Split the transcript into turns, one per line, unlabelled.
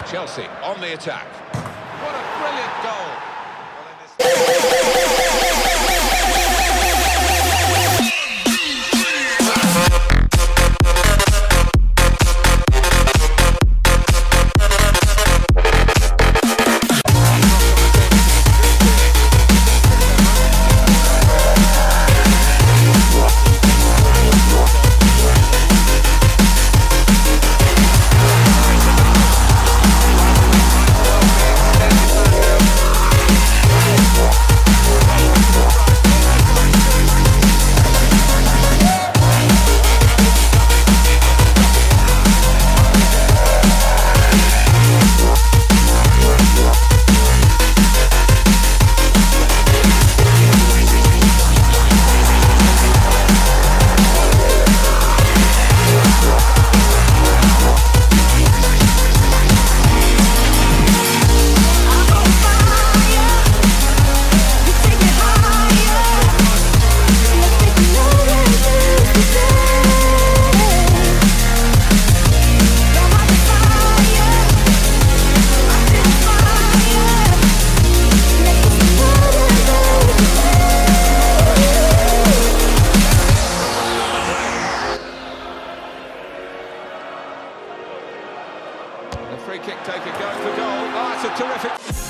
Chelsea on the attack. What a brilliant goal! The free kick taker going for goal. Oh, it's a terrific...